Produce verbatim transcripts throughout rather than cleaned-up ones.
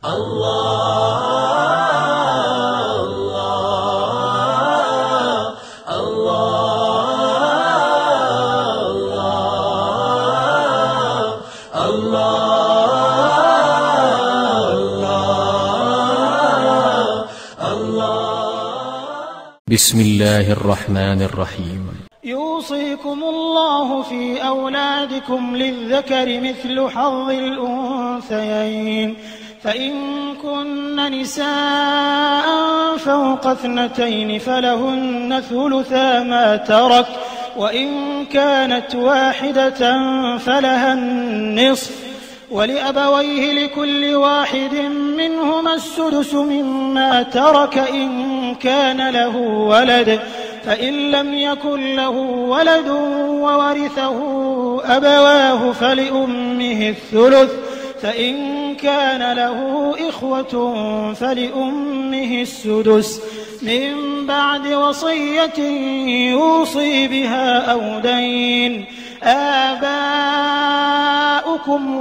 بسم الله الرحمن الرحيم. يوصيكم الله في أولادكم للذكر مثل حظ الأنثيين، فإن كن نساء فوق اثنتين فلهن ثلثا ما ترك، وإن كانت واحدة فلها النصف، ولأبويه لكل واحد منهما السدس مما ترك إن كان له ولد، فإن لم يكن له ولد وورثه أبواه فلأمه الثلث، فإن كان له إخوة فلأمه السدس، من بعد وصية يوصي بها أو دين. آباؤكم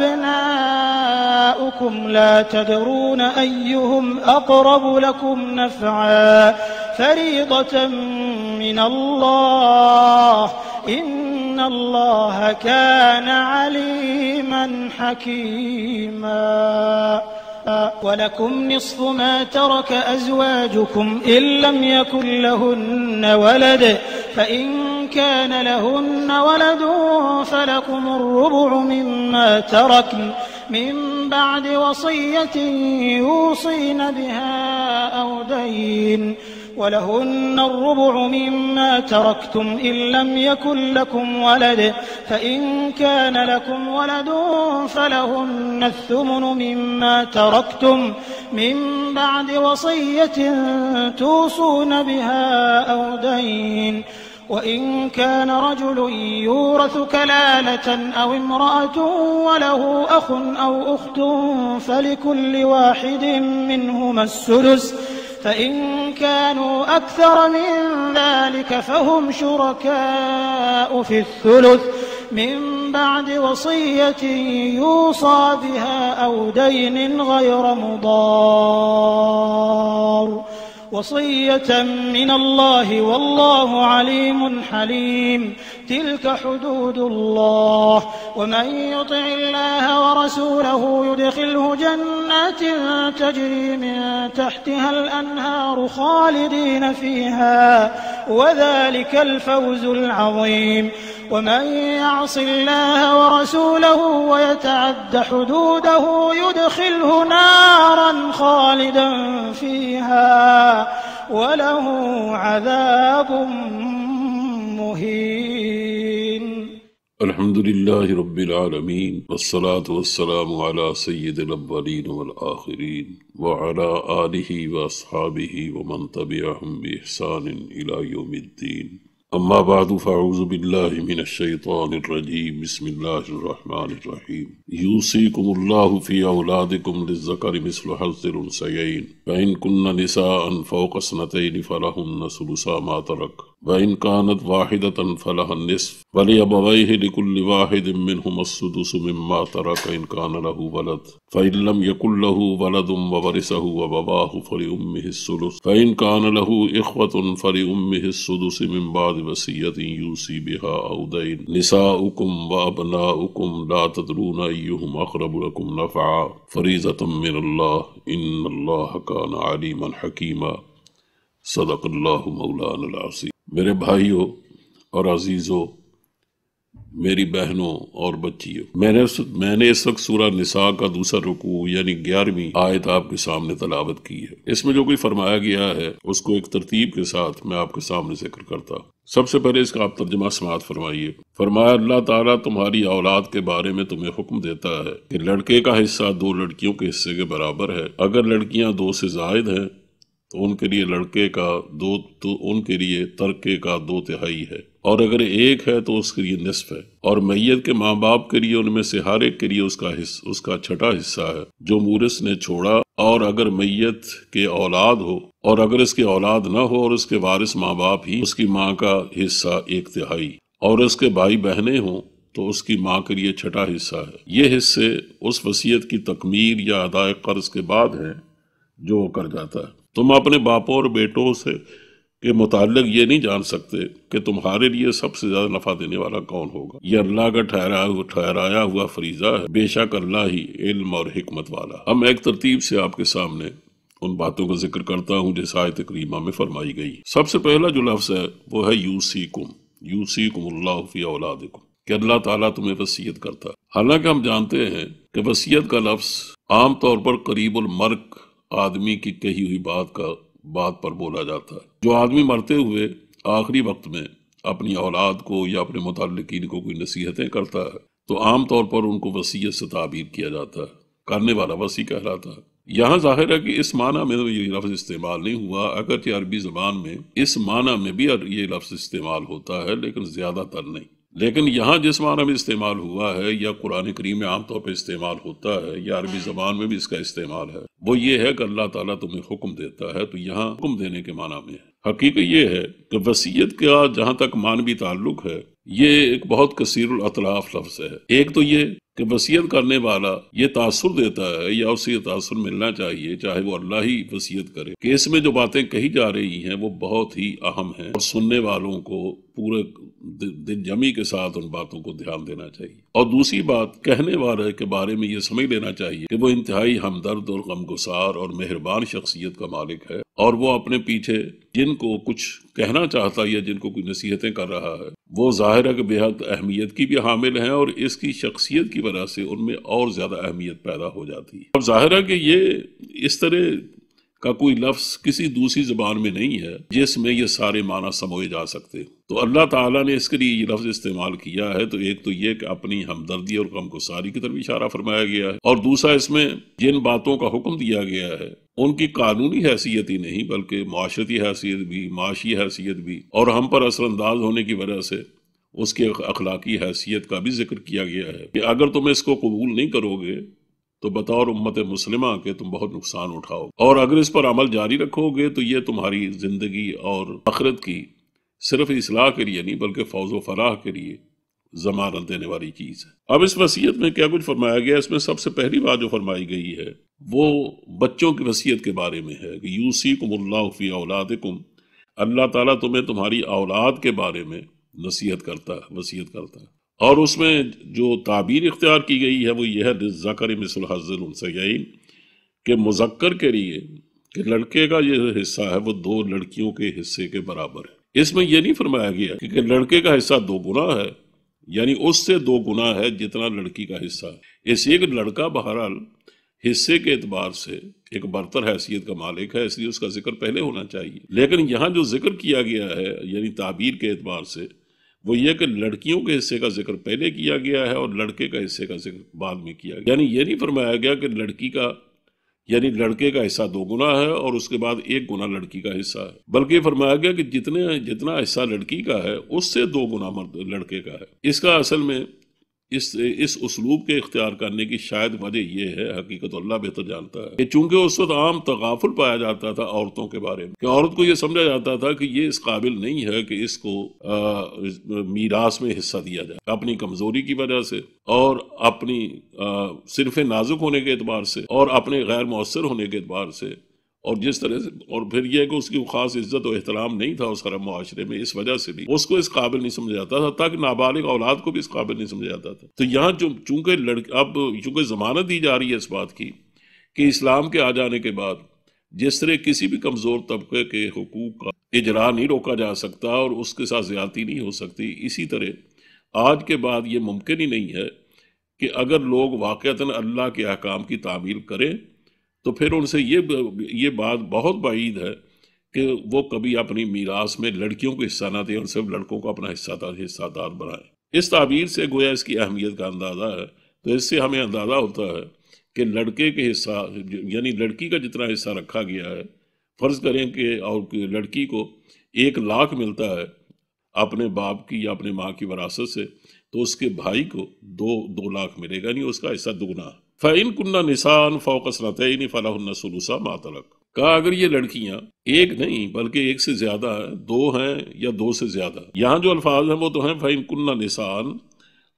وأبناؤكم لا تدرون أيهم أقرب لكم نفعا، فريضة من الله، إن الله كان عليما حكيما. ولكم نصف ما ترك أزواجكم إن لم يكن لهن ولد، فإن كان لهن ولد فلكم الربع مما تركن من بعد وصية يوصين بها أو دين، ولهن الربع مما تركتم إن لم يكن لكم ولد، فإن كان لكم ولد فلهن الثمن مما تركتم من بعد وصية توصون بها أو دين. وإن كان رجل يورث كلالة أو امرأة وله أخ أو أخت فلكل واحد منهما السدس، فإن كانوا أكثر من ذلك فهم شركاء في الثلث من بعد وصية يوصى بها أو دين غير مضار، وصية من الله والله عليم حليم. تلك حدود الله، ومن يطع الله ورسوله يدخله جنات تجري من تحتها الأنهار خالدين فيها، وذلك الفوز العظيم. ومن يعص الله ورسوله ويتعد حدوده يدخله نارا خالدا فيها وله عذاب مهين. الحمد لله رب العالمين، والصلاة والسلام على سيد الأولين والآخرين وعلى آله وأصحابه ومن تبعهم بإحسان إلى يوم الدين. أما بعد، فأعوذ بالله من الشيطان الرجيم. بسم الله الرحمن الرحيم. يوصيكم الله في أولادكم للذكر مثل حظ الأنثيين، فإن كن نساء فوق اثنتين فلهن ثلثا ما ترك، وإن كانت واحدة فلها النصف، ولأبويه لكل واحد منهما السدس مما ترك إن كان له ولد، فإن لم يكن له ولد وورثه أبواه فلأمه الثلث، فإن كان له إخوة فلأمه السدس من بعد وصية يوصي بها أو دين. نساؤكم وأبناؤكم لا تدرون أيهم أقرب لكم نفعا، فريضة من الله، إن الله كان عليما حكيما। صدق अल्लाह मौलाना अल-अज़ीम। मेरे भाइयों और अजीज़ों, मेरी बहनों और बच्चियों, मैंने मैंने इस वक्त सूरा निसा का दूसरा रुकू यानी ग्यारहवीं आयत आपके सामने तलावत की है। इसमें जो कोई फरमाया गया है उसको एक तरतीब के साथ मैं आपके सामने जिक्र करता हूँ। सबसे पहले इसका आप तर्जुमा समाअत फरमाइए। फरमाया, अल्लाह ताला तुम्हारी औलाद के बारे में तुम्हें हुक्म देता है कि लड़के का हिस्सा दो लड़कियों के हिस्से के बराबर है। अगर लड़कियां दो से जायद हैं तो उनके लिए लड़के का दो तो उनके लिए तरके का दो तिहाई है, और अगर एक है तो उसके लिए निस्फ है। और मैयत के माँ बाप के लिए उनमें से हर एक के लिए उसका हिस्सा उसका छठा हिस्सा है जो मूरिस ने छोड़ा। और अगर मैयत के औलाद हो और अगर इसके औलाद न हो और उसके वारिस माँ बाप ही, उसकी माँ का हिस्सा एक तिहाई। और उसके भाई बहनें हों تو اس کی ماں کے لیے چھٹا حصہ ہے۔ یہ حصے اس وصیت کی تکمیل یا ادائے قرض کے بعد ہیں جو وہ کر جاتا ہے۔ تم اپنے باپوں اور بیٹوں سے کے متعلق یہ نہیں جان سکتے کہ تمہارے لیے سب سے زیادہ نفع دینے والا کون ہوگا۔ یہ اللہ کا ٹھہرایا ٹھہرایا ہوا فریضہ ہے، بے شک اللہ ہی علم اور حکمت والا۔ اب میں ایک ترتیب سے آپ کے سامنے ان باتوں کا ذکر کرتا ہوں جیسے آیت کریمہ میں فرمائی گئی۔ سب سے پہلا جو لفظ ہے وہ ہے یوسیکم، یوسیکم اللہ فی اولادکم، کہ اللہ تعالیٰ تمہیں وصیت کرتا ہے۔ حالانکہ ہم جانتے ہیں کہ وصیت کا لفظ عام طور پر قریب المرگ آدمی کی کہی ہوئی بات کا بات پر بولا جاتا ہے۔ جو آدمی مرتے ہوئے آخری وقت میں اپنی اولاد کو یا اپنے متعلقین کو کوئی نصیحتیں کرتا ہے تو عام طور پر ان کو وصیت سے تعبیر کیا جاتا ہے، کرنے والا وصی کہلاتا ہے۔ یہاں ظاہر ہے کہ اس معنی میں یہ لفظ استعمال نہیں ہوا، اگرچہ عربی زبان میں اس معنی میں بھی یہ لفظ استعمال ہوتا ہے لیکن زیادہ تر نہیں۔ لیکن یہاں جس معنی میں استعمال ہوا ہے یا قرآن کریم میں عام طور پہ استعمال ہوتا ہے یا عربی زبان میں بھی اس کا استعمال ہے، وہ یہ ہے کہ اللہ تعالیٰ تمہیں حکم دیتا ہے، تو یہاں حکم دینے کے معنی میں ہے۔ حقیقت یہ ہے کہ وصیت کا جہاں تک معنوی تعلق ہے یہ ایک بہت کثیر الاطلاف لفظ ہے۔ ایک تو یہ کہ وصیت کرنے والا یہ تاثر دیتا ہے یا اسے یہ تاثر ملنا چاہیے چاہے وہ اللہ ہی وصیت کرے کہ اس میں جو باتیں کہی جا رہی ہیں وہ بہت ہی اہم ہیں اور سننے والوں کو پورے دل جمی کے ساتھ ان باتوں کو دھیان دینا چاہیے۔ اور دوسری بات، کہنے والے کے بارے میں یہ سمجھ لینا چاہیے کہ وہ انتہائی ہمدرد اور غمگسار اور مہربان شخصیت کا مالک ہے، اور وہ اپنے پیچھے جن کو کچھ کہنا چاہتا ہے یا جن کو کوئی نصیحتیں کر رہا ہے وہ ظاہر ہے کہ بے حد اہمیت کی بھی حامل ہیں اور اس کی شخصیت کی وجہ سے ان میں اور زیادہ اہمیت پیدا ہو جاتی ہے۔ اب ظاہر ہے کہ یہ اس طرح کا کوئی لفظ کسی دوسری زبان میں نہیں ہے جس میں یہ سارے معنی سموئے جا سکتے۔ تو اللہ تعالیٰ نے اس کے لیے یہ لفظ استعمال کیا ہے، تو ایک تو یہ کہ اپنی ہمدردی اور غمگساری کی طرف اشارہ فرمایا گیا ہے، اور دوسرا اس میں جن باتوں کا حکم دیا گیا ہے ان کی قانونی حیثیت ہی نہیں بلکہ معاشرتی حیثیت بھی، معاشی حیثیت بھی، اور ہم پر اثر انداز ہونے کی وجہ سے اس کے اخلاقی حیثیت کا بھی ذکر کیا گیا ہے کہ اگر تم اس کو قبول نہیں کرو گے تو بطور امت مسلمہ کے تم بہت نقصان اٹھاؤ، اور اگر اس پر عمل جاری رکھو گے تو یہ تمہاری زندگی اور آخرت کی صرف اصلاح کے لیے نہیں بلکہ فوز و فلاح کے لیے ضمانت دینے والی چیز ہے۔ اب اس وصیت میں کیا کچھ فرمایا گیا، اس میں سب سے پہلی بات جو فرمائی گئی ہے وہ بچوں کی وصیت کے بارے میں ہے کہ یوصیکم اللہ فی اولادکم، اللہ تعالیٰ تمہیں تمہاری اولاد کے بارے میں نصیحت کرتا ہے، وصیت کرتا ہے، اور اس میں جو تعبیر اختیار کی گئی ہے وہ یہ ہے للذکر مثل حظ الانثیین، کہ مذکر کے لیے کہ لڑکے کا یہ حصہ ہے وہ دو لڑکیوں کے حصے کے برابر ہے۔ اس میں یہ نہیں فرمایا گیا کہ لڑکے کا حصہ دو گنا ہے، یعنی اس سے دو گنا ہے جتنا لڑکی کا حصہ ہے۔ اس لیے کہ لڑکا بہرحال حصے کے اعتبار سے ایک برتر حیثیت کا مالک ہے، اس لیے اس کا ذکر پہلے ہونا چاہیے، لیکن یہاں جو ذکر کیا گیا ہے یعنی تعبیر کے اعتبار سے وہ یہ کہ لڑکیوں کے حصے کا ذکر پہلے کیا گیا ہے اور لڑکے کا حصے کا ذکر بعد میں کیا گیا، یعنی یہ نہیں فرمایا گیا کہ لڑکی کا یعنی لڑکے کا حصہ دو گنا ہے اور اس کے بعد ایک گنا لڑکی کا حصہ ہے، بلکہ فرمایا گیا کہ جتنے جتنا حصہ لڑکی کا ہے اس سے دو گنا مرد لڑکے کا ہے۔ اس کا اصل میں اس اس اسلوب کے اختیار کرنے کی شاید وجہ یہ ہے، حقیقت اللہ بہتر جانتا ہے، کہ چونکہ اس وقت عام تغافل پایا جاتا تھا عورتوں کے بارے میں، کہ عورت کو یہ سمجھا جاتا تھا کہ یہ اس قابل نہیں ہے کہ اس کو میراث میں حصہ دیا جائے، اپنی کمزوری کی وجہ سے اور اپنی صرف نازک ہونے کے اعتبار سے اور اپنے غیر مؤثر ہونے کے اعتبار سے، اور جس طرح سے اور پھر یہ کہ اس کی خاص عزت و احترام نہیں تھا اس عرب معاشرے میں، اس وجہ سے بھی اس کو اس قابل نہیں سمجھا جاتا تھا، تاکہ نابالغ اولاد کو بھی اس قابل نہیں سمجھا جاتا تھا۔ تو یہاں چونکہ لڑک اب چونکہ ضمانت دی جا رہی ہے اس بات کی کہ اسلام کے آ جانے کے بعد جس طرح کسی بھی کمزور طبقے کے حقوق کا اجرا نہیں روکا جا سکتا اور اس کے ساتھ زیادتی نہیں ہو سکتی، اسی طرح آج کے بعد یہ ممکن ہی نہیں ہے کہ اگر لوگ واقعتاً اللہ کے احکام کی تعمیل کریں تو پھر ان سے یہ یہ بات بہت بعید ہے کہ وہ کبھی اپنی میراث میں لڑکیوں کو حصہ نہ دیں اور صرف لڑکوں کو اپنا حصہ دار حصہ دار بنائیں۔ اس تعبیر سے گویا اس کی اہمیت کا اندازہ ہے، تو اس سے ہمیں اندازہ ہوتا ہے کہ لڑکے کے حصہ یعنی لڑکی کا جتنا حصہ رکھا گیا ہے، فرض کریں کہ اور لڑکی کو ایک لاکھ ملتا ہے اپنے باپ کی یا اپنے ماں کی وراثت سے، تو اس کے بھائی کو دو دو لاکھ ملے گا، یعنی اس کا حصہ دگنا ہے۔ فَإِن كُنَّ نِسَاءً فَوْقَ اثْنَتَيْنِ فَلَهُنَّ ثُلُثَا مَا تَرَكَ، کہا اگر یہ لڑکیاں ایک نہیں بلکہ ایک سے زیادہ ہیں، دو ہیں یا دو سے زیادہ، یہاں جو الفاظ ہیں وہ تو ہیں فَإِن كُنَّ نِسَاءً،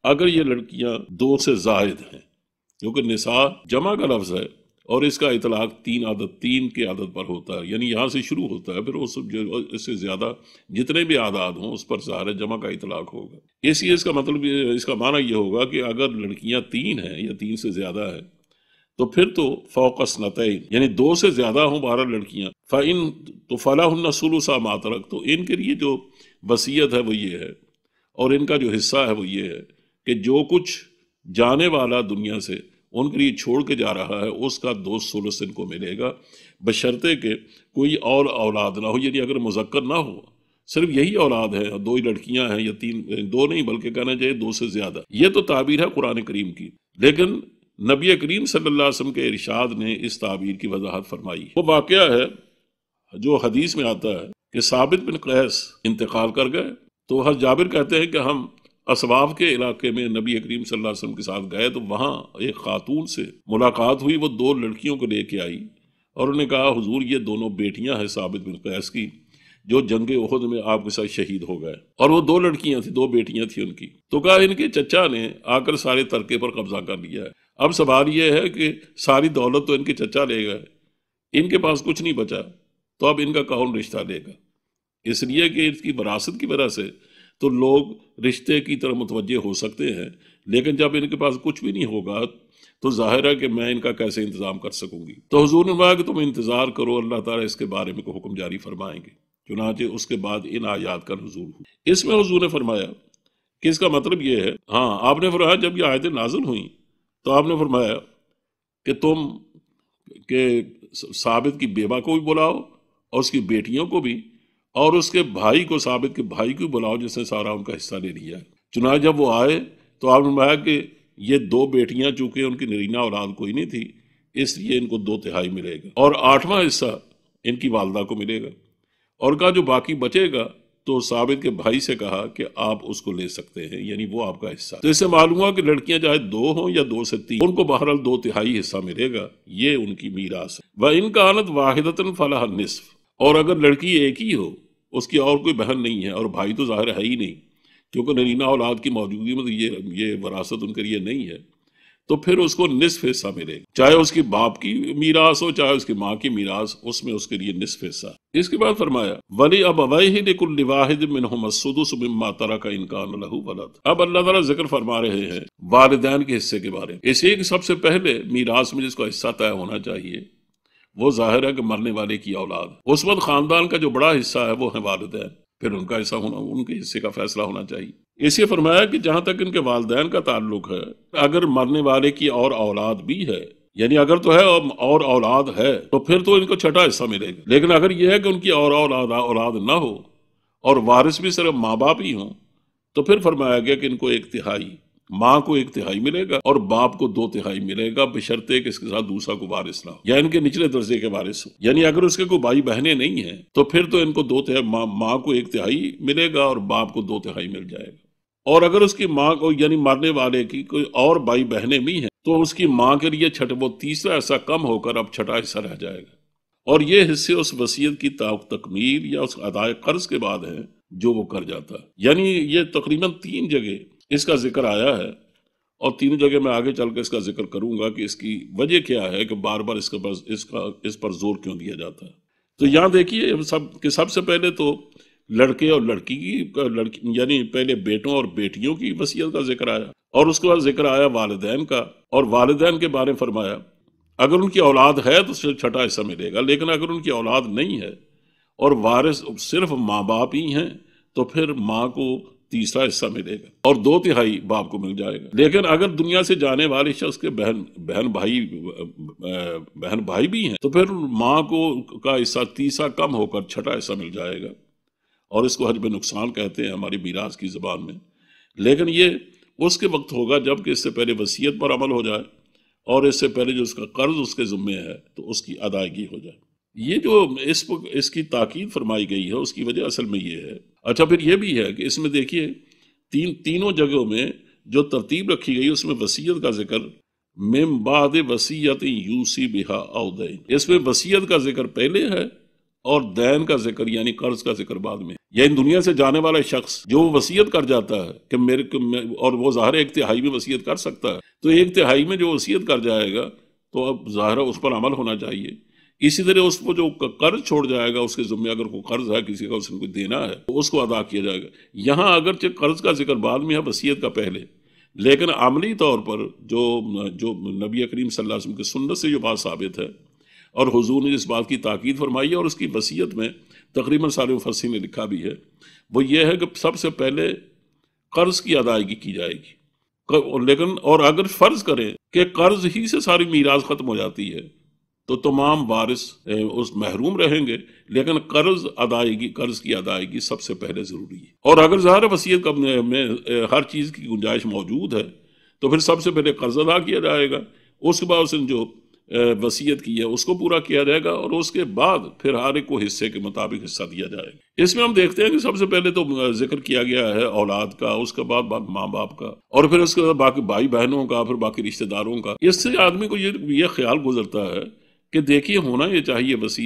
اگر یہ لڑکیاں دو سے زائد ہیں، کیونکہ نساء جمع کا لفظ ہے اور اس کا اطلاق تین عدد تین کے عدد پر ہوتا ہے، یعنی یہاں سے شروع ہوتا ہے، پھر اس جو اس سے زیادہ جتنے بھی اعداد ہوں اس پر ظاہر جمع کا اطلاق ہوگا۔ اس لیے اس کا مطلب اس کا معنی یہ ہوگا کہ اگر لڑکیاں تین ہیں یا تین سے زیادہ ہیں تو پھر تو فوق اثنتین یعنی دو سے زیادہ ہوں بارہ لڑکیاں، فإن تو فلہن ثلث ما ترک، تو ان کے لیے جو وصیت ہے وہ یہ ہے اور ان کا جو حصہ ہے وہ یہ ہے کہ جو کچھ جانے والا دنیا سے ان کے لیے چھوڑ کے جا رہا ہے اس کا دو ثلث ان کو ملے گا، بشرطے کہ کوئی اور اولاد نہ ہو، یعنی اگر مذکر نہ ہو، صرف یہی اولاد ہے، دو ہی لڑکیاں ہیں یا تین، دو نہیں بلکہ کہنا چاہیے دو سے زیادہ۔ یہ تو تعبیر ہے قرآن کریم کی، لیکن نبی کریم صلی اللہ علیہ وسلم کے ارشاد نے اس تعبیر کی وضاحت فرمائی۔ وہ واقعہ ہے جو حدیث میں آتا ہے کہ ثابت بن قیس انتقال کر گئے، تو حضرت جابر کہتے ہیں کہ ہم اسباب کے علاقے میں نبی کریم صلی اللہ علیہ وسلم کے ساتھ گئے تو وہاں ایک خاتون سے ملاقات ہوئی، وہ دو لڑکیوں کو لے کے آئی اور انہوں نے کہا حضور یہ دونوں بیٹیاں ہیں ثابت بن قیس کی جو جنگ احد میں آپ کے ساتھ شہید ہو گئے، اور وہ دو لڑکیاں تھیں، دو بیٹیاں تھیں ان کی۔ تو کہا ان کے چچا نے آ کر سارے ترکے پر قبضہ کر لیا ہے، اب سوال یہ ہے کہ ساری دولت تو ان کے چچا لے گئے، ان کے پاس کچھ نہیں بچا، تو اب ان کا کون رشتہ لے گا؟ اس لیے کہ اس کی وراثت کی وجہ سے تو لوگ رشتے کی طرف متوجہ ہو سکتے ہیں، لیکن جب ان کے پاس کچھ بھی نہیں ہوگا تو ظاہر ہے کہ میں ان کا کیسے انتظام کر سکوں گی۔ تو حضور نے کہا کہ تم انتظار کرو، اللہ تعالیٰ اس کے بارے میں کوئی حکم جاری فرمائیں گے۔ چنانچہ اس کے بعد ان آیات کا نزول ہوا۔ اس میں حضور نے فرمایا کہ اس کا مطلب یہ ہے، ہاں آپ نے فرمایا جب یہ آیتیں نازل ہوئیں تو آپ نے فرمایا کہ تم کہ ثابت کی بیوہ کو بھی بلاؤ اور اس کی بیٹیوں کو بھی، اور اس کے بھائی کو، ثابت کے بھائی کو بلاؤ جس نے سارا ان کا حصہ لے لیا ہے۔ چنانچہ جب وہ آئے تو آپ نے فرمایا کہ یہ دو بیٹیاں چونکہ ان کی نرینہ اولاد کوئی نہیں تھی اس لیے ان کو دو تہائی ملے گا، اور آٹھواں حصہ ان کی والدہ کو ملے گا، اور کہا جو باقی بچے گا تو ثابت کے بھائی سے کہا کہ آپ اس کو لے سکتے ہیں، یعنی وہ آپ کا حصہ۔ تو اس سے معلوم ہوا کہ لڑکیاں چاہے دو ہوں یا دو سے تین، ان کو بہرحال دو تہائی حصہ ملے گا، یہ ان کی میراث ہے۔ وَإِن كَانَتْ وَاحِدَةً فَلَهَا النِّصْفُ، اور اگر لڑکی ایک ہی ہو، اس کی اور کوئی بہن نہیں ہے اور بھائی تو ظاہر ہے ہی نہیں، کیونکہ نرینہ اولاد کی موجودگی میں تو یہ یہ وراثت ان کے لیے نہیں ہے، تو پھر اس کو نصف حصہ ملے گا، چاہے اس کی باپ کی میراث ہو چاہے اس کی ماں کی میراث، اس میں اس کے لیے نصف حصہ۔ اس کے بعد فرمایا وَلِأَبَوَيْهِ لِكُلِّ وَاحِدٍ مِّنْهُمَا السُّدُسُ مِمَّا تَرَكَ إِن كَانَ لَهُ وَلَدٌ۔ اب اللہ تعالیٰ ذکر فرما رہے ہیں والدین کے حصے کے بارے میں۔ اس ایک سب سے پہلے میراث میں جس کو حصہ طے ہونا چاہیے وہ ظاہر ہے کہ مرنے والے کی اولاد، اس وقت خاندان کا جو بڑا حصہ ہے وہ ہے والدین، پھر ان کا حصہ ہونا، ان کے حصے کا فیصلہ ہونا چاہیے۔ اس لیے فرمایا کہ جہاں تک ان کے والدین کا تعلق ہے، اگر مرنے والے کی اور اولاد بھی ہے، یعنی اگر تو ہے اور اولاد ہے تو پھر تو ان کو چھٹا حصہ ملے گا، لیکن اگر یہ ہے کہ ان کی اور اولاد اولاد نہ ہو اور وارث بھی صرف ماں باپ ہی ہوں تو پھر فرمایا گیا کہ ان کو ایک تہائی، ماں کو ایک تہائی ملے گا اور باپ کو دو تہائی ملے گا، بشرطے کہ اس کے ساتھ دوسرا کو وارث نہ ہو یا ان کے نچلے درجے کے وارث ہو۔ یعنی اگر اس کے کوئی بھائی بہنیں نہیں ہیں تو پھر تو ان کو دو تہائی، ماں, ماں کو ایک تہائی ملے گا اور باپ کو دو تہائی مل جائے گا، اور اگر اس کی ماں کو یعنی مرنے والے کی کوئی اور بھائی بہنیں بھی ہیں تو اس کی ماں کے لیے چھٹا، وہ تیسرا حصہ کم ہو کر اب چھٹا حصہ رہ جائے گا، اور یہ حصے اس وصیت کی تکمیل یا اس ادائے قرض کے بعد ہیں جو وہ کر جاتا ہے۔ یعنی یہ تقریباً تین جگہ اس کا ذکر آیا ہے، اور تینوں جگہ میں آگے چل کے اس کا ذکر کروں گا کہ اس کی وجہ کیا ہے کہ بار بار اس کا اس کا اس پر زور کیوں دیا جاتا ہے۔ تو یہاں دیکھیے سب کہ سب سے پہلے تو لڑکے اور لڑکی کی لڑکی یعنی پہلے بیٹوں اور بیٹیوں کی وصیت کا ذکر آیا، اور اس کے بعد ذکر آیا والدین کا، اور والدین کے بارے میں فرمایا اگر ان کی اولاد ہے تو چھٹا حصہ ملے گا، لیکن اگر ان کی اولاد نہیں ہے اور وارث صرف ماں باپ ہی ہیں تو پھر ماں کو تیسرا حصہ ملے گا اور دو تہائی باپ کو مل جائے گا۔ لیکن اگر دنیا سے جانے والے شخص کے بہن بہن بھائی بہن بھائی بھی ہیں تو پھر ماں کو کا حصہ تیسرا کم ہو کر چھٹا حصہ مل جائے گا، اور اس کو حجب نقصان کہتے ہیں ہماری میراث کی زبان میں، لیکن یہ اس کے وقت ہوگا جب کہ اس سے پہلے وصیت پر عمل ہو جائے اور اس سے پہلے جو اس کا قرض اس کے ذمے ہے تو اس کی ادائیگی ہو جائے۔ یہ جو اس اس کی تاکید فرمائی گئی ہے اس کی وجہ اصل میں یہ ہے۔ اچھا پھر یہ بھی ہے کہ اس میں دیکھیے تین تینوں جگہوں میں جو ترتیب رکھی گئی اس میں وصیت کا ذکر من بعد وصیت یوصی بہا او دین، اس میں وصیت کا ذکر پہلے ہے اور دین کا ذکر یعنی قرض کا ذکر بعد میں. یعنی دنیا سے جانے والا شخص جو وصیت کر جاتا ہے کہ میرے کو، اور وہ ظاہر ایک تہائی میں وصیت کر سکتا ہے، تو ایک تہائی میں جو وصیت کر جائے گا تو اب ظاہر اس پر عمل ہونا چاہیے. اسی طرح اس کو جو قرض چھوڑ جائے گا، اس کے ذمہ اگر کوئی قرض ہے کسی کا، اس نے کوئی دینا ہے تو اس کو ادا کیا جائے گا. یہاں اگرچہ قرض کا ذکر بعد میں ہے وصیت کا پہلے، لیکن عملی طور پر جو جو نبی کریم صلی اللہ علیہ وسلم کی سنت سے جو بات ثابت ہے اور حضور نے اس بات کی تاکید فرمائی ہے اور اس کی وصیت میں تقریباً سارے مفسرین نے لکھا بھی ہے، وہ یہ ہے کہ سب سے پہلے قرض کی ادائیگی کی جائے گی. لیکن اور اگر فرض کریں کہ قرض ہی سے ساری میراث ختم ہو جاتی ہے تو تمام وارث اس محروم رہیں گے، لیکن قرض ادائیگی قرض کی ادائیگی سب سے پہلے ضروری ہے. اور اگر ظاہر وصیت میں ہر چیز کی گنجائش موجود ہے تو پھر سب سے پہلے قرض ادا کیا جائے گا، اس کے بعد اس نے جو وصیت کی ہے اس کو پورا کیا جائے گا، اور اس کے بعد پھر ہر ایک کو حصے کے مطابق حصہ دیا جائے گا. اس میں ہم دیکھتے ہیں کہ سب سے پہلے تو ذکر کیا گیا ہے اولاد کا، اس کے بعد ماں باپ کا، اور پھر اس کے بعد باقی بھائی بہنوں کا، پھر باقی رشتہ داروں کا. اس سے آدمی کو یہ یہ خیال گزرتا ہے کہ دیکھیے ہونا یہ چاہیے وصیت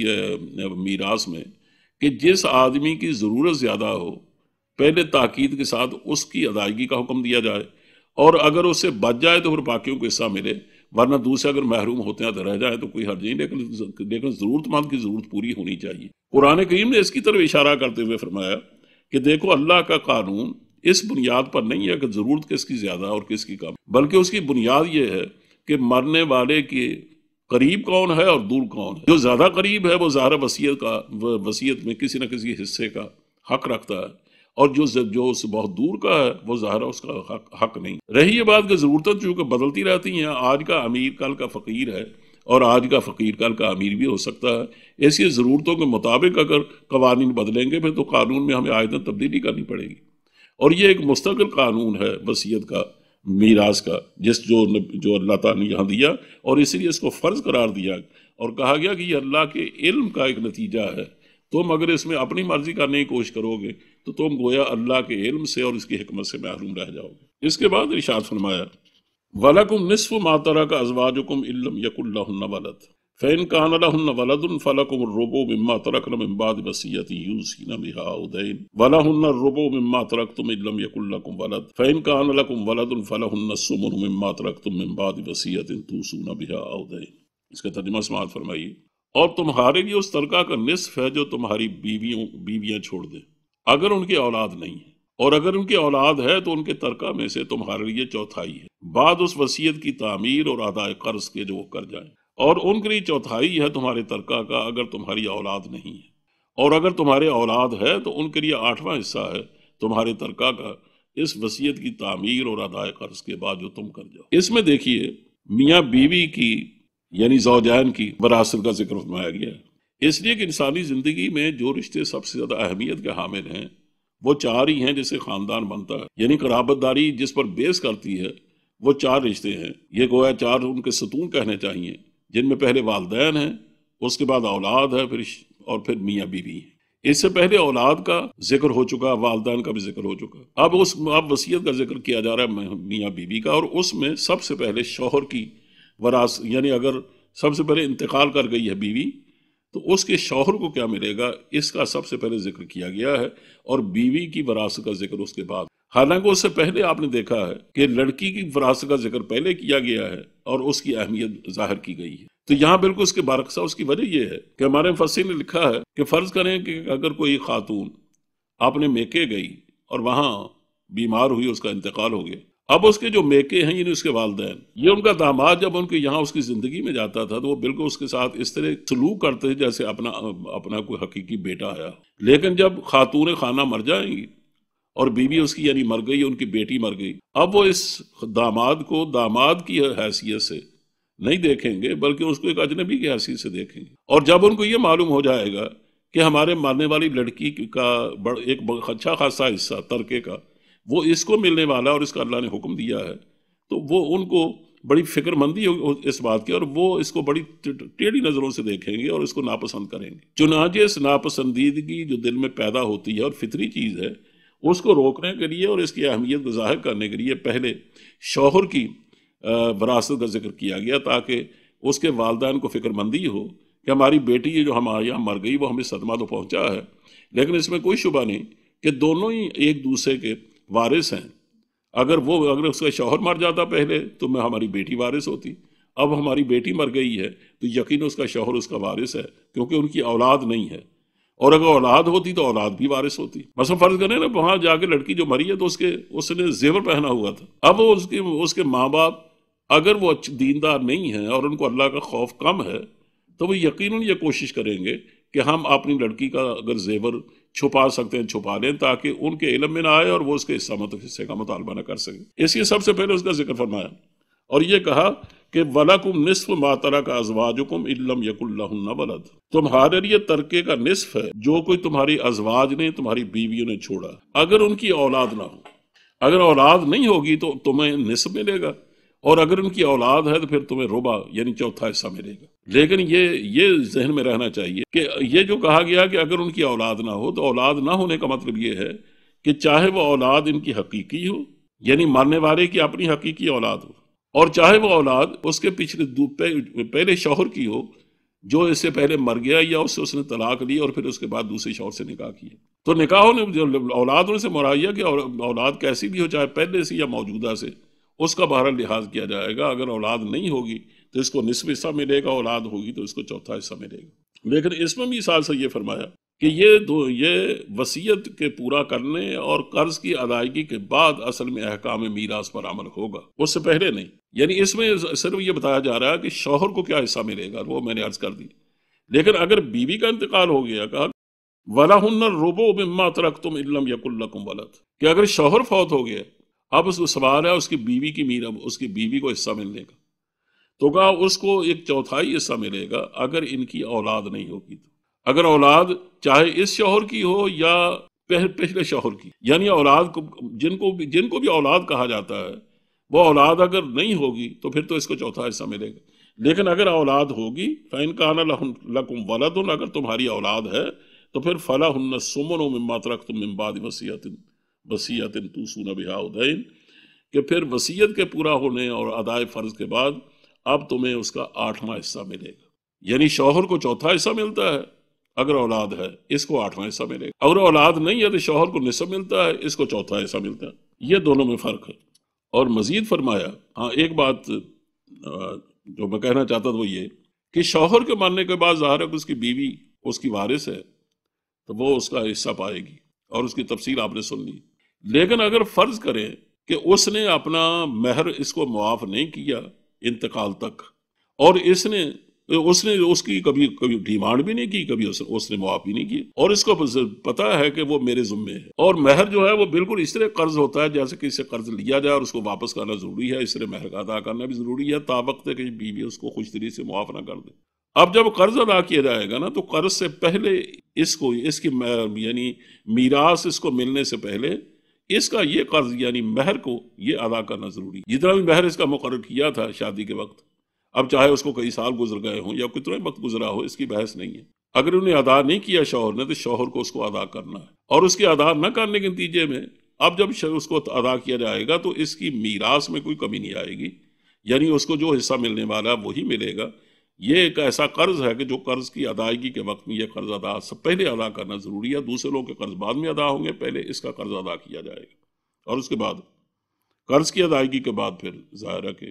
میراث میں کہ جس آدمی کی ضرورت زیادہ ہو پہلے تاکید کے ساتھ اس کی ادائیگی کا حکم دیا جائے، اور اگر اس سے بچ جائے تو پھر باقیوں کو حصہ ملے، ورنہ دوسرے اگر محروم ہوتے ہیں تو رہ جائیں تو کوئی حرج نہیں، لیکن لیکن ضرورت مند کی ضرورت پوری ہونی چاہیے. قرآن کریم نے اس کی طرف اشارہ کرتے ہوئے فرمایا کہ دیکھو اللہ کا قانون اس بنیاد پر نہیں ہے کہ ضرورت کس کی زیادہ اور کس کی کم، بلکہ اس کی بنیاد یہ ہے کہ مرنے والے کے قریب کون ہے اور دور کون ہے. جو زیادہ قریب ہے وہ ظاہر وصیت کا وصیت میں کسی نہ کسی حصے کا حق رکھتا ہے، اور جو جو اس سے بہت دور کا ہے وہ ظاہر اس کا حق, حق نہیں. رہی یہ بات کہ ضرورتیں چونکہ بدلتی رہتی ہیں، آج کا امیر کل کا فقیر ہے اور آج کا فقیر کل کا امیر بھی ہو سکتا ہے. ایسی ضرورتوں کے مطابق اگر قوانین بدلیں گے پھر تو قانون میں ہمیں آئندہ تبدیلی کرنی پڑے گی. اور یہ ایک مستقل قانون ہے وصیت کا، میراث کا، جس جو جو اللہ تعالیٰ نے یہاں دیا، اور اس لیے اس کو فرض قرار دیا اور کہا گیا کہ یہ اللہ کے علم کا ایک نتیجہ ہے. تم اگر اس میں اپنی مرضی کرنے کی کوشش کرو گے تو تم گویا اللہ کے علم سے اور اس کی حکمت سے محروم رہ جاؤ گے. اس کے بعد ارشاد فرمایا وَلَكُمْ نِصْفُ مَا تَرَكَ أَزْوَاجُكُمْ إِن لَّمْ يَكُن لَّهُنَّ وَلَدٌ فَإِن كَانَ لَهُنَّ وَلَدٌ فَلَكُمُ الرُّبُعُ مِمَّا تَرَكْنَ مِن بَعْدِ وَصِيَّةٍ يُوصِينَ بِهَا أَوْ دَيْنٍ وَلَهُنَّ الرُّبُعُ مِمَّا تَرَكْتُمْ إِن لَّمْ يَكُن لَّكُمْ وَلَدٌ فَإِن كَانَ لَكُمْ وَلَدٌ فَلَهُنَّ الثُّمُنُ مِمَّا تَرَكْتُم مِّن بَعْدِ وَصِيَّةٍ تُوصُونَ بِهَا أَوْ دَيْنٍ. اس کا ترجمہ سماعت فرمائیے. اور تمہارے لیے اس ترکہ کا نصف ہے جو تمہاری بیویوں بیویاں چھوڑ دیں اگر ان کی اولاد نہیں ہے، اور اگر ان کی اولاد ہے تو ان کے ترکہ میں سے تمہارے لیے چوتھائی ہے بعد اس وصیت کی تعمیر اور ادائے قرض کے جو وہ کر جائیں، اور ان کے لیے چوتھائی ہے تمہارے ترکہ کا اگر تمہاری اولاد نہیں ہے، اور اگر تمہارے اولاد ہے تو ان کے لیے آٹھواں حصہ ہے تمہارے ترکہ کا اس وصیت کی تعمیر اور ادائے قرض کے بعد جو تم کر جاؤ. اس میں دیکھیے میاں بیوی کی یعنی زوجین کی وراثت کا ذکر فرمایا گیا ہے، اس لیے کہ انسانی زندگی میں جو رشتے سب سے زیادہ اہمیت کے حامل ہیں وہ چار ہی ہیں جسے خاندان بنتا ہے. یعنی قرابت داری جس پر بیس کرتی ہے وہ چار رشتے ہیں. یہ گویا چار ان کے ستون کہنے چاہیے، جن میں پہلے والدین ہیں، اس کے بعد اولاد ہے، پھر اور پھر میاں بیوی ہیں. اس سے پہلے اولاد کا ذکر ہو چکا، والدین کا بھی ذکر ہو چکا. اب اس اب وصیت کا ذکر کیا جا رہا ہے میاں بیوی کا، اور اس میں سب سے پہلے شوہر کی وراثت، یعنی اگر سب سے پہلے انتقال کر گئی ہے بیوی تو اس کے شوہر کو کیا ملے گا اس کا سب سے پہلے ذکر کیا گیا ہے، اور بیوی کی وراثت کا ذکر اس کے بعد. حالانکہ اس سے پہلے آپ نے دیکھا ہے کہ لڑکی کی وراثت کا ذکر پہلے کیا گیا ہے اور اس کی اہمیت ظاہر کی گئی ہے. تو یہاں بالکل اس کے برعکس، اس کی وجہ یہ ہے کہ ہمارے مفسرین نے لکھا ہے کہ فرض کریں کہ اگر کوئی خاتون اپنے میکے گئی اور وہاں بیمار ہوئی، اس کا انتقال ہو گیا، اب اس کے جو میکے ہیں یعنی اس کے والدین، یہ ان کا داماد جب ان کے یہاں اس کی زندگی میں جاتا تھا تو وہ بالکل اس کے ساتھ اس طرح سلوک کرتے جیسے اپنا اپنا کوئی حقیقی بیٹا آیا. لیکن جب خاتون خانہ مر جائیں گی اور بیوی اس کی یعنی مر گئی، ان کی بیٹی مر گئی، اب وہ اس داماد کو داماد کی حیثیت سے نہیں دیکھیں گے بلکہ اس کو ایک اجنبی کی حیثیت سے دیکھیں گے. اور جب ان کو یہ معلوم ہو جائے گا کہ ہمارے مرنے والی لڑکی کا ایک اچھا خاصا حصہ ترکے کا وہ اس کو ملنے والا اور اس کا اللہ نے حکم دیا ہے، تو وہ ان کو بڑی فکر مندی ہوگی اس بات کی، اور وہ اس کو بڑی ٹیڑھی نظروں سے دیکھیں گے اور اس کو ناپسند کریں گے. چنانچہ اس ناپسندیدگی جو دل میں پیدا ہوتی ہے اور فطری چیز ہے، اس کو روکنے کے لیے اور اس کی اہمیت کو ظاہر کرنے کے لیے پہلے شوہر کی وراثت کا ذکر کیا گیا تاکہ اس کے والدین کو فکر مندی ہو کہ ہماری بیٹی یہ جو ہمارے یہاں مر گئی وہ ہمیں صدمہ تو پہنچا ہے، لیکن اس میں کوئی شبہ نہیں کہ دونوں ہی ایک دوسرے کے وارث ہیں۔ اگر وہ اگر اس کا شوہر مر جاتا پہلے تو میں ہماری بیٹی وارث ہوتی، اب ہماری بیٹی مر گئی ہے تو یقین اس کا شوہر اس کا وارث ہے، کیونکہ ان کی اولاد نہیں ہے، اور اگر اولاد ہوتی تو اولاد بھی وارث ہوتی۔ مثلا فرض کریں نا وہاں جا کے لڑکی جو مری ہے تو اس کے اس نے زیور پہنا ہوا تھا، اب وہ اس کے اس کے ماں باپ اگر وہ دیندار نہیں ہیں اور ان کو اللہ کا خوف کم ہے تو وہ یقیناً یہ کوشش کریں گے کہ ہم اپنی لڑکی کا اگر زیور چھپا سکتے ہیں چھپا لیں تاکہ ان کے علم میں نہ آئے اور وہ اس کے حصہ حصے کا مطالبہ نہ کر سکیں۔ اس لیے سب سے پہلے اس کا ذکر فرمایا اور یہ کہا کہ وَلَكُمْ نِصْفُ مَا تَرَكَ أَزْوَاجُكُمْ إِن لَّمْ يَكُن لَّهُنَّ وَلَدٌ، تمہارے لیے ترکے کا نصف ہے جو کوئی تمہاری ازواج نے تمہاری بیویوں نے چھوڑا اگر ان کی اولاد نہ ہو۔ اگر اولاد نہیں ہوگی تو تمہیں نصف ملے گا، اور اگر ان کی اولاد ہے تو پھر تمہیں ربع یعنی چوتھا حصہ ملے گا۔ لیکن یہ یہ ذہن میں رہنا چاہیے کہ یہ جو کہا گیا کہ اگر ان کی اولاد نہ ہو تو اولاد نہ ہونے کا مطلب یہ ہے کہ چاہے وہ اولاد ان کی حقیقی ہو یعنی ماننے والے کی اپنی حقیقی اولاد ہو، اور چاہے وہ اولاد اس کے پچھلے پہلے شوہر کی ہو جو اس سے پہلے مر گیا یا اس سے اس نے طلاق لی اور پھر اس کے بعد دوسرے شوہر سے نکاح کیا۔ تو نکاحوں نے اولاد ان سے مرائیہ کہ اولاد کیسی بھی ہو چاہے پہلے سے یا موجودہ سے، اس کا بہرحال لحاظ کیا جائے گا۔ اگر اولاد نہیں ہوگی تو اس کو نصف حصہ ملے گا، اولاد ہوگی تو اس کو چوتھا حصہ ملے گا۔ لیکن اس میں بھی ساتھ سے یہ فرمایا کہ یہ دو یہ وصیت کے پورا کرنے اور قرض کی ادائیگی کے بعد اصل میں احکام میراث پر عمل ہوگا، اس سے پہلے نہیں۔ یعنی اس میں صرف یہ بتایا جا رہا ہے کہ شوہر کو کیا حصہ ملے گا، وہ میں نے عرض کر دی۔ لیکن اگر بیوی کا انتقال ہو گیا، کہا وَلَهُنَّ الرُّبُعُ مِمَّا تَرَكْتُمْ إِن لَّمْ يَكُن لَّكُمْ وَلَدٌ، کہ اگر شوہر فوت ہو گیا اب اس کو سوال ہے اس کی بیوی کی میرا اس کی بیوی کو حصہ ملنے کا، تو کہا اس کو ایک چوتھائی حصہ ملے گا اگر ان کی اولاد نہیں ہوگی تو۔ اگر اولاد چاہے اس شوہر کی ہو یا پہلے شوہر کی، یعنی اولاد کو جن کو بھی جن کو بھی اولاد کہا جاتا ہے وہ اولاد اگر نہیں ہوگی تو پھر تو اس کو چوتھا حصہ ملے گا۔ لیکن اگر اولاد ہوگی فَإِن كَانَ لَكُمْ وَلَدٌ، اگر تمہاری اولاد ہے تو پھر فَلَهُنَّ الثُّمُنُ مِمَّا تَرَكْتُم مِّن بَعْدِ وَصِيَّةٍ وصیت توصون بہا او دین، کہ پھر وصیت کے پورا ہونے اور ادائے فرض کے بعد اب تمہیں اس کا آٹھواں حصہ ملے گا۔ یعنی شوہر کو چوتھا حصہ ملتا ہے اگر اولاد ہے، اس کو آٹھواں حصہ ملے گا۔ اگر اولاد نہیں ہے تو شوہر کو نصف ملتا ہے، اس کو چوتھا حصہ ملتا ہے۔ یہ دونوں میں فرق ہے۔ اور مزید فرمایا، ہاں ایک بات جو میں کہنا چاہتا تھا وہ یہ کہ شوہر کے مرنے کے بعد ظاہر ہے کہ اس کی بیوی اس کی وارث ہے تو وہ اس کا حصہ پائے گی، اور اس کی تفصیل آپ نے سن لی۔ لیکن اگر فرض کریں کہ اس نے اپنا مہر اس کو معاف نہیں کیا انتقال تک، اور اس نے اس نے اس کی کبھی کبھی ڈیمانڈ بھی نہیں کی، کبھی اس نے معاف بھی نہیں کی، اور اس کو پتا ہے کہ وہ میرے ذمے ہے، اور مہر جو ہے وہ بالکل اس طرح قرض ہوتا ہے جیسے کہ اسے قرض لیا جائے اور اس کو واپس کرنا ضروری ہے، اس طرح مہر کا ادا کرنا بھی ضروری ہے تا وقت کہ بیوی اس کو خوش دلی سے معاف نہ کر دے۔ اب جب قرض ادا کیا جائے گا نا تو قرض سے پہلے اس کو اس کی یعنی میراث اس کو ملنے سے پہلے اس کا یہ قرض یعنی مہر کو یہ ادا کرنا ضروری ہے۔ جتنا بھی مہر اس کا مقرر کیا تھا شادی کے وقت، اب چاہے اس کو کئی سال گزر گئے ہوں یا کتنا وقت گزرا ہو، اس کی بحث نہیں ہے۔ اگر انہیں ادا نہیں کیا شوہر نے تو شوہر کو اس کو ادا کرنا ہے، اور اس کے ادا نہ کرنے کے نتیجے میں اب جب اس کو ادا کیا جائے گا تو اس کی میراث میں کوئی کمی نہیں آئے گی، یعنی اس کو جو حصہ ملنے والا ہے وہی ملے گا۔ یہ ایک ایسا قرض ہے کہ جو قرض کی ادائیگی کے وقت میں یہ قرض ادا سب پہلے ادا کرنا ضروری ہے، دوسرے لوگوں کے قرض بعد میں ادا ہوں گے، پہلے اس کا قرض ادا کیا جائے گا، اور اس کے بعد قرض کی ادائیگی کے بعد پھر ظاہر ہے کہ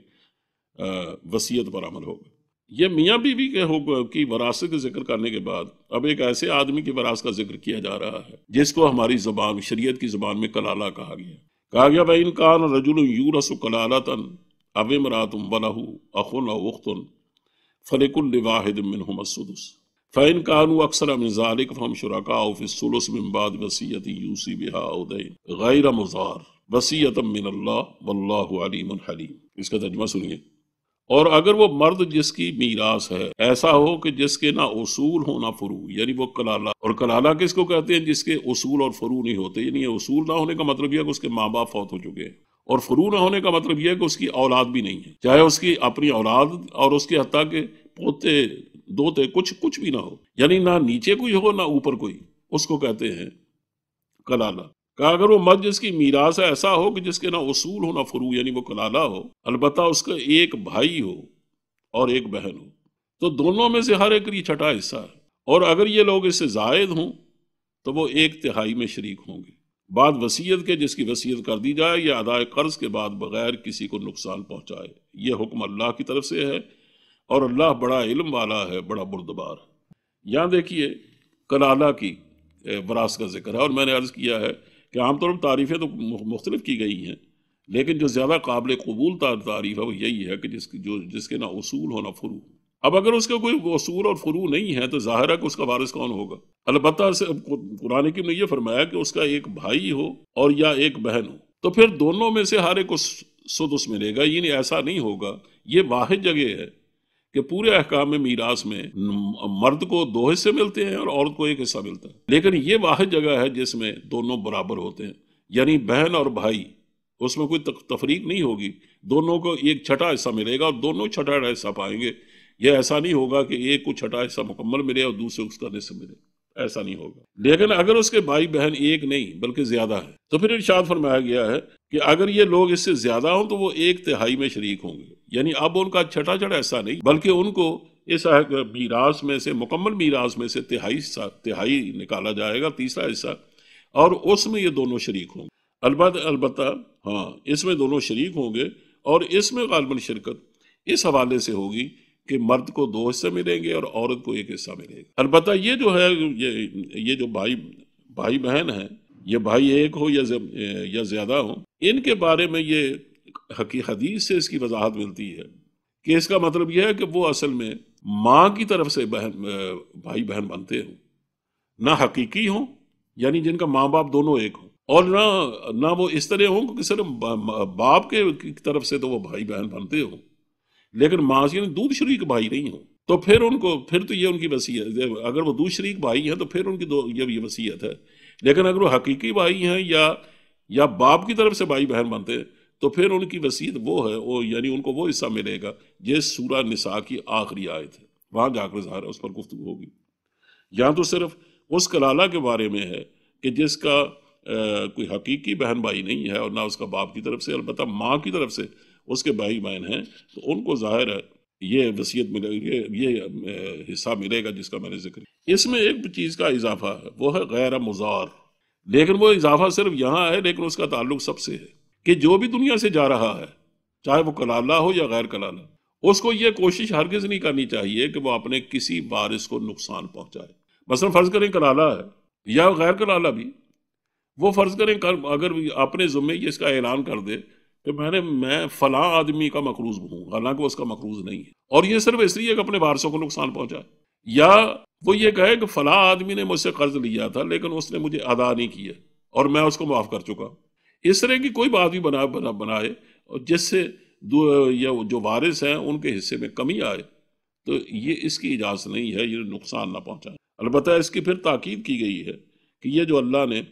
وصیت پر عمل ہوگا۔ یہ میاں بیوی کے کی وراثت کا ذکر کرنے کے بعد اب ایک ایسے آدمی کی وراثت کا ذکر کیا جا رہا ہے جس کو ہماری زبان شریعت کی زبان میں کلالہ کہا گیا کہا گیا وَإِن كَانَ رَجُلٌ يُورَثُ كَلَالَةً أَوْ امْرَأَةٌ وَلَهُ أَخٌ أَوْ أُخْتٌ فَلِكُلِّ وَاحِدٍ مِّنْهُمَا السُّدُسُ فَإِن كَانُوا أَكْثَرَ مِنْ ذَلِكَ فَهُمْ شُرَكَاءُ فِي الثُّلُثِ مِنْ بَعْدِ وَصِيَّةٍ يُوصِي بِهَا أَوْ دَيْنٍ غَيْرَ مُضَارٍ وَصِيَّةً مِّنَ اللَّهِ وَاللَّهُ عَلِيمٌ حَلِيمٌ۔ اس کا ترجمہ سنیے۔ اور اگر وہ مرد جس کی میراث ہے ایسا ہو کہ جس کے نہ اصول ہو نہ فروع، یعنی وہ کلالہ، اور کلالہ کس کو کہتے ہیں؟ جس کے اصول اور فروع نہیں ہوتے، یعنی اصول نہ ہونے کا مطلب یہ ہے کہ اس کے ماں باپ فوت ہو چکے ہیں، اور فروع نہ ہونے کا مطلب یہ ہے کہ اس کی اولاد بھی نہیں ہے، چاہے اس کی اپنی اولاد اور اس کے حتیٰ کہ پوتے دوتے کچھ کچھ بھی نہ ہو، یعنی نہ نیچے کوئی ہو نہ اوپر کوئی، اس کو کہتے ہیں کلالہ۔ کہ اگر وہ مرد جس کی میراث ایسا ہو کہ جس کے نہ اصول ہو نہ فروع، یعنی وہ کلالہ ہو، البتہ اس کا ایک بھائی ہو اور ایک بہن ہو، تو دونوں میں سے ہر ایک یہ چھٹا حصہ ہے، اور اگر یہ لوگ اس سے زائد ہوں تو وہ ایک تہائی میں شریک ہوں گے بعد وصیت کے جس کی وصیت کر دی جائے یا ادائے قرض کے بعد بغیر کسی کو نقصان پہنچائے۔ یہ حکم اللہ کی طرف سے ہے اور اللہ بڑا علم والا ہے، بڑا بردبار ہے۔ یہاں دیکھیے کلالہ کی وراثت کا ذکر ہے، اور میں نے عرض کیا ہے کہ عام طور پر تعریفیں تو مختلف کی گئی ہیں، لیکن جو زیادہ قابل قبول تعریف ہے وہ یہی ہے کہ جس کی جو جس کے نہ اصول ہو نہ فروع۔ اب اگر اس کا کوئی اصول اور فروع نہیں ہے تو ظاہر ہے کہ اس کا وارث کون ہوگا؟ البتہ قرآن کریم نے یہ فرمایا کہ اس کا ایک بھائی ہو اور یا ایک بہن ہو، تو پھر دونوں میں سے ہر ایک کو سدس ملے گا۔ یعنی ایسا نہیں ہوگا، یہ واحد جگہ ہے کہ پورے احکام میں میراث میں مرد کو دو حصے ملتے ہیں اور عورت کو ایک حصہ ملتا ہے، لیکن یہ واحد جگہ ہے جس میں دونوں برابر ہوتے ہیں، یعنی بہن اور بھائی، اس میں کوئی تفریق نہیں ہوگی، دونوں کو ایک چھٹا حصہ ملے گا اور دونوں چھٹا حصہ پائیں گے۔ یہ ایسا نہیں ہوگا کہ ایک کو چھٹا حصہ مکمل ملے اور دوسرے اس کا نصف ملے، ایسا نہیں ہوگا۔ لیکن اگر اس کے بھائی بہن ایک نہیں بلکہ زیادہ ہے تو پھر ارشاد فرمایا گیا ہے کہ اگر یہ لوگ اس سے زیادہ ہوں تو وہ ایک تہائی میں شریک ہوں گے، یعنی اب ان کا چھٹا چھٹا حصہ نہیں بلکہ ان کو اس میراث میں سے، مکمل میراث میں سے تہائی حصہ تہائی نکالا جائے گا، تیسرا حصہ، اور اس میں یہ دونوں شریک ہوں گے۔ البتہ البتہ ہاں اس میں دونوں شریک ہوں گے، اور اس میں غالباً شرکت اس حوالے سے ہوگی کہ مرد کو دو حصے ملیں گے اور عورت کو ایک حصہ ملے گا۔ البتہ یہ جو ہے یہ یہ جو بھائی بھائی بہن ہیں، یہ بھائی ایک ہو یا یا زیادہ ہو، ان کے بارے میں یہ حدیث سے اس کی وضاحت ملتی ہے کہ اس کا مطلب یہ ہے کہ وہ اصل میں ماں کی طرف سے بہن بھائی بہن بنتے ہوں، نہ حقیقی ہوں یعنی جن کا ماں باپ دونوں ایک ہوں، اور نہ نہ وہ اس طرح ہوں کہ صرف باپ کے طرف سے تو وہ بھائی بہن بنتے ہوں لیکن ماں یعنی دودھ شریک بھائی نہیں ہوں، تو پھر ان کو پھر تو یہ ان کی وصیت، اگر وہ دودھ شریک بھائی ہیں تو پھر ان کی دو یہ وصیت ہے۔ لیکن اگر وہ حقیقی بھائی ہیں یا یا باپ کی طرف سے بھائی بہن بنتے ہیں تو پھر ان کی وصیت وہ ہے، وہ یعنی ان کو وہ حصہ ملے گا جس سورہ نساء کی آخری آیت ہے، وہاں جا کر ظاہر ہے اس پر گفتگو ہوگی۔ یہاں تو صرف اس کلالہ کے بارے میں ہے کہ جس کا کوئی حقیقی بہن بھائی نہیں ہے اور نہ اس کا باپ کی طرف سے، البتہ ماں کی طرف سے اس کے بھائی بہن ہیں تو ان کو ظاہر ہے یہ وصیت ملے گی، یہ حصہ ملے گا جس کا میں نے ذکر کیا۔ اس میں ایک چیز کا اضافہ ہے، وہ ہے غیر مضار، لیکن وہ اضافہ صرف یہاں ہے لیکن اس کا تعلق سب سے ہے کہ جو بھی دنیا سے جا رہا ہے چاہے وہ کلالہ ہو یا غیر کلالہ، اس کو یہ کوشش ہرگز نہیں کرنی چاہیے کہ وہ اپنے کسی وارث کو نقصان پہنچائے۔ مثلا فرض کریں کلالہ ہے یا غیر کلالہ بھی، وہ فرض کریں اگر اپنے ذمے یہ اس کا اعلان کر دے کہ میں نے میں فلاں آدمی کا مقروض ہوں، حالانکہ اس کا مقروض نہیں ہے، اور یہ صرف اس لیے کہ اپنے وارثوں کو نقصان پہنچائے، یا وہ یہ کہے کہ فلاں آدمی نے مجھ سے قرض لیا تھا لیکن اس نے مجھے ادا نہیں کیا اور میں اس کو معاف کر چکا، اس طرح کی کوئی بات بھی بنا بنا بنائے جس سے جو وارث ہیں ان کے حصے میں کمی آئے، تو یہ اس کی اجازت نہیں ہے، یہ نقصان نہ پہنچائے۔ البتہ اس کی پھر تاکید کی گئی ہے کہ یہ جو اللہ نے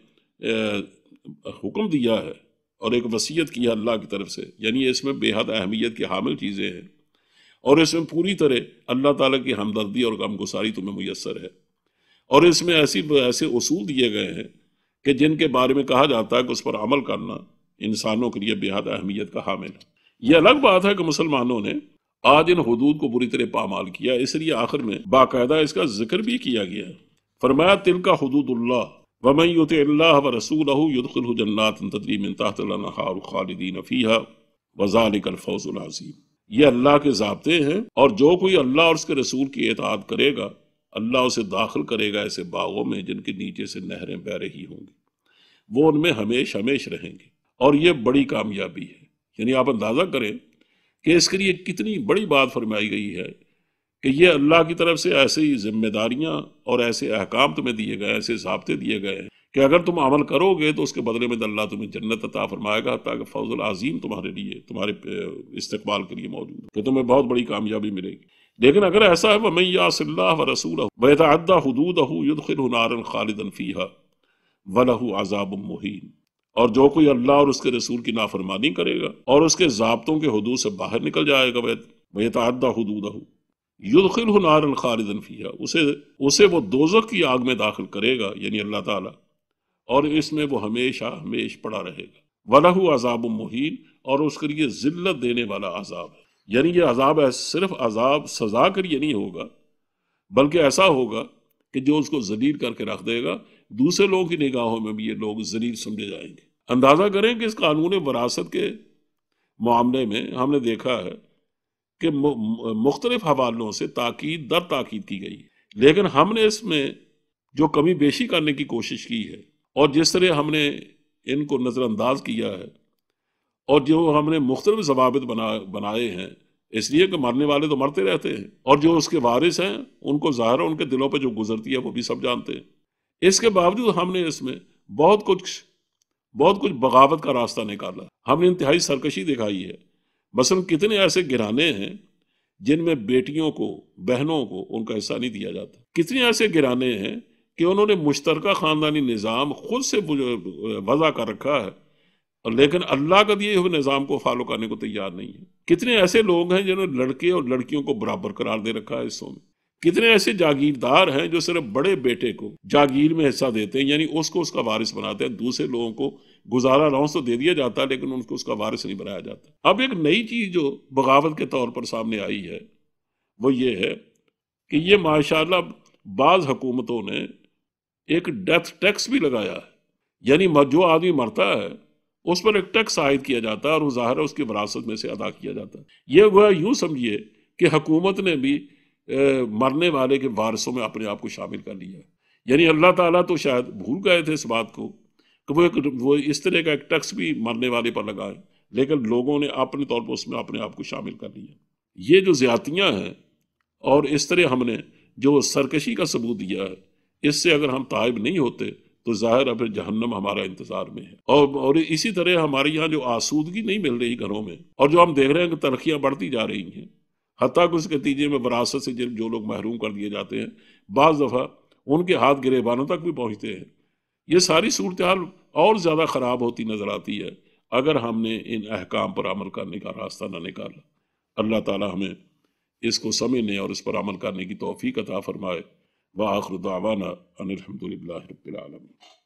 حکم دیا ہے اور ایک وصیت کی ہے اللہ کی طرف سے، یعنی اس میں بے حد اہمیت کی حامل چیزیں ہیں، اور اس میں پوری طرح اللہ تعالیٰ کی ہمدردی اور غمگساری تمہیں میسر ہے، اور اس میں ایسی ایسے اصول دیے گئے ہیں کہ جن کے بارے میں کہا جاتا ہے کہ اس پر عمل کرنا انسانوں کے لیے بے حد اہمیت کا حامل ہے۔ یہ الگ بات ہے کہ مسلمانوں نے آج ان حدود کو بری طرح پامال کیا، اس لیے آخر میں باقاعدہ اس کا ذکر بھی کیا گیا ہے۔ فرمایا تلک حدود اللہ ومن یطع اللہ ورسولہ یدخلہ جنات تجری من تحتہا الانہار خالدین فیہا وذالک الفوز العظیم۔ یہ اللہ کے ضابطے ہیں، اور جو کوئی اللہ اور اس کے رسول کی اطاعت کرے گا اللہ اسے داخل کرے گا ایسے باغوں میں جن کے نیچے سے نہریں بہہ رہی ہوں گی، وہ ان میں ہمیش ہمیش رہیں گے، اور یہ بڑی کامیابی ہے۔ یعنی آپ اندازہ کریں کہ اس کے لیے کتنی بڑی بات فرمائی گئی ہے کہ یہ اللہ کی طرف سے ایسی ذمہ داریاں اور ایسے احکام تمہیں دیے گئے، ایسے ضابطے دیے گئے ہیں کہ اگر تم عمل کرو گے تو اس کے بدلے میں اللہ تمہیں جنت عطا فرمائے گا، تاکہ فوز العظیم تمہارے لیے، تمہارے استقبال کے لیے موجود ہے، کہ تمہیں بہت بڑی کامیابی ملے گی۔ لیکن اگر ایسا ہے وَمَن يَعْصِ اللَّهَ وَرَسُولَهُ وَيَتَعَدَّ حُدُودَهُ يُدْخِلْهُ نَارًا خَالِدًا فِيهَا وَلَهُ عَذَابٌ مُهِينٌ، اور جو کوئی اللہ اور اس کے رسول کی نافرمانی کرے گا اور اس کے ضابطوں کے حدود سے باہر نکل جائے گا، وَيَتَعَدَّ حُدُودَهُ يُدْخِلْهُ نَارًا خَالِدًا فِيهَا، اسے اسے وہ دوزخ کی آگ میں داخل کرے گا، یعنی اللہ تعالیٰ، اور اس میں وہ ہمیشہ ہمیش پڑا رہے گا۔ وَلَهُ عَذَابٌ مُهِينٌ، اور اس کے لیے ذلت دینے والا عذاب ہے۔ یعنی یہ عذاب ہے صرف عذاب سزا کے لیے نہیں ہوگا، بلکہ ایسا ہوگا کہ جو اس کو ذلیل کر کے رکھ دے گا، دوسرے لوگوں کی نگاہوں میں بھی یہ لوگ ذلیل سمجھے جائیں گے۔ اندازہ کریں کہ اس قانون وراثت کے معاملے میں ہم نے دیکھا ہے کہ مختلف حوالوں سے تاکید در تاکید کی گئی، لیکن ہم نے اس میں جو کمی بیشی کرنے کی کوشش کی ہے اور جس طرح ہم نے ان کو نظر انداز کیا ہے اور جو ہم نے مختلف ضوابط بنا بنائے ہیں، اس لیے کہ مرنے والے تو مرتے رہتے ہیں اور جو اس کے وارث ہیں ان کو ظاہر ہے ان کے دلوں پہ جو گزرتی ہے وہ بھی سب جانتے ہیں۔ اس کے باوجود ہم نے اس میں بہت کچھ بہت کچھ بغاوت کا راستہ نکالا، ہم نے انتہائی سرکشی دکھائی ہے۔ مثلا کتنے ایسے گھرانے ہیں جن میں بیٹیوں کو، بہنوں کو ان کا حصہ نہیں دیا جاتا، کتنے ایسے گھرانے ہیں کہ انہوں نے مشترکہ خاندانی نظام خود سے وضع کر رکھا ہے لیکن اللہ کا دیے ہوئے نظام کو فالو کرنے کو تیار نہیں ہے۔ کتنے ایسے لوگ ہیں جنہوں نے لڑکے اور لڑکیوں کو برابر قرار دے رکھا ہے حصوں میں۔ کتنے ایسے جاگیردار ہیں جو صرف بڑے بیٹے کو جاگیر میں حصہ دیتے ہیں، یعنی اس کو اس کا وارث بناتے ہیں، دوسرے لوگوں کو گزارا الاؤنس تو دے دیا جاتا ہے لیکن ان کو اس کا وارث نہیں بنایا جاتا۔ اب ایک نئی چیز جو بغاوت کے طور پر سامنے آئی ہے وہ یہ ہے کہ یہ ماشاءاللہ بعض حکومتوں نے ایک ڈیتھ ٹیکس بھی لگایا ہے، یعنی جو آدمی مرتا ہے اس پر ایک ٹیکس عائد کیا جاتا ہے اور وہ ظاہر ہے اس کی وراثت میں سے ادا کیا جاتا ہے۔ یہ وہ یوں سمجھیے کہ حکومت نے بھی مرنے والے کے وارثوں میں اپنے آپ کو شامل کر لیا ہے، یعنی اللہ تعالیٰ تو شاید بھول گئے تھے اس بات کو کہ وہ ایک وہ اس طرح کا ایک ٹیکس بھی مرنے والے پر لگائے، لیکن لوگوں نے اپنے طور پر اس میں اپنے آپ کو شامل کر لیا۔ یہ جو زیادتیاں ہیں اور اس طرح ہم نے جو سرکشی کا ثبوت دیا ہے، اس سے اگر ہم تائب نہیں ہوتے تو ظاہر ہے پھر جہنم ہمارا انتظار میں ہے۔ اور اور اسی طرح ہمارے یہاں جو آسودگی نہیں مل رہی گھروں میں، اور جو ہم دیکھ رہے ہیں کہ ترقیاں بڑھتی جا رہی ہیں، حتیٰ کہ اس کے نتیجے میں وراثت سے جو لوگ محروم کر دیے جاتے ہیں، بعض دفعہ ان کے ہاتھ گریبانوں تک بھی پہنچتے ہیں۔ یہ ساری صورتحال اور زیادہ خراب ہوتی نظر آتی ہے اگر ہم نے ان احکام پر عمل کرنے کا راستہ نہ نکالا۔ اللہ تعالی ہمیں اس کو سمجھنے اور اس پر عمل کرنے کی توفیق عطا فرمائے۔ وآخر دعوانا ان الحمد للہ رب العالمین۔